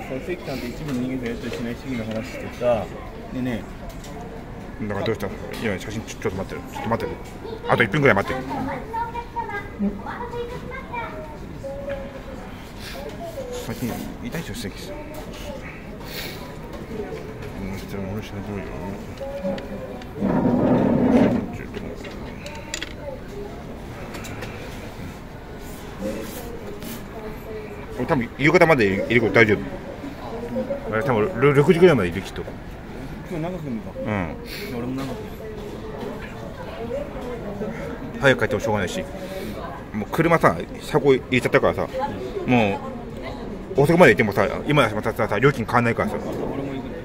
さ、関さんと一部の人間とやり取りしない主義の話してさ、でね、 だからどうした？いや、写真ちょっと待ってる。ちょっと待ってる。あと1分ぐらい待ってる。最近痛い出席してる。それも俺しないと思うよ。俺多分夕方までいること大丈夫。俺多分6時ぐらいまでいるきっと。 今日長く見た。 うん。 俺も長く見た。 早く帰ってもしょうがないし、もう車さ、車庫入れちゃったからさ、もう大阪まで行ってもさ、今またさ、料金変わんないからさ。 俺も行くんだよ。